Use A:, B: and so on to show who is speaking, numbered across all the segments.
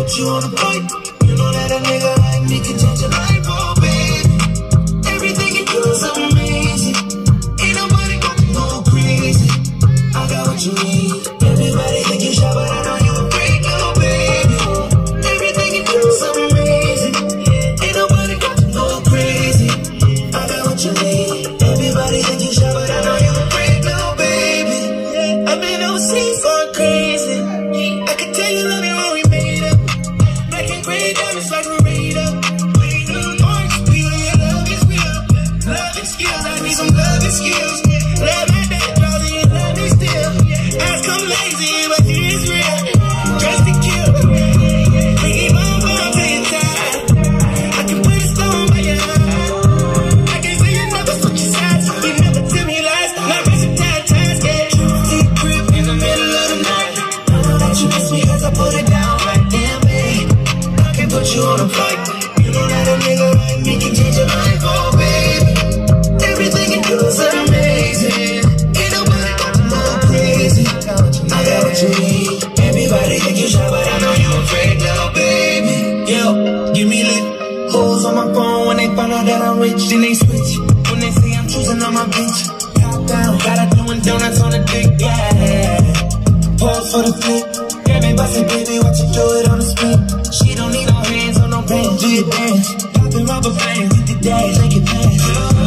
A: put you on a flight. You know that a nigga like me can change your life, oh baby. Everything you do is amazing. Ain't nobody gonna go crazy. I got what you need. Everybody think you shy, but I know you a great little baby. Everything you do is amazing. Ain't nobody gonna go crazy. I got what you need. Everybody think you shy, but I know you a great little baby. I've been overseas going crazy. I can tell you love me when we made up. Black and gray diamonds like we're made up. Orange peel, yeah, love is real. Love and skills, I need some love and skills. Love like that, draws in, love me still. Eyes come lazy, but it is real. Dressed to kill. Thinking about going till you're tired. I can put a stone by your eye. I can't say you never switch your sides. You never tell me lies. Not versatile task, yeah. Deep grip in the middle of the night. I know that you miss me cause I put it down right there, babe. I can put you on a flight. You know that a nigga like me can change your life, oh baby. Everything you do is amazing. Ain't nobody gonna go crazy. I got what you need. Everybody think you shy, but I know you afraid now, baby. Yo, give me lit. Hoes on my phone when they find out that I'm rich, then they switch. When they say I'm choosing on my bitch. Top down, got her doing donuts on the dick, yeah. Pause for the flip. Grab me, bust it, baby, watch you do it on the spin. She don't need no hands on no pants, do your dance. Poppin' rubber bands, hit the dash, make it pass.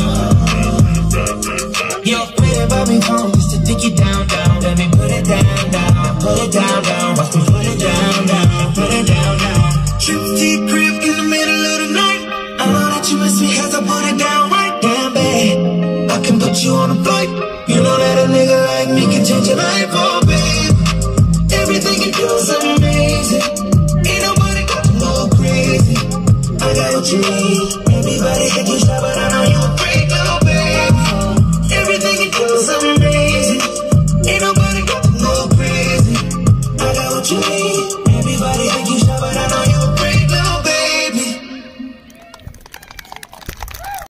A: Yo, play that Bobby phone just to take you down, down. Let me put it down, down, put it down, down. Watch me put it down, down, put it down, down. Trip deep crib in the middle of the night. I know that you miss me cause I put it down right down, babe. I can put you on a flight. You know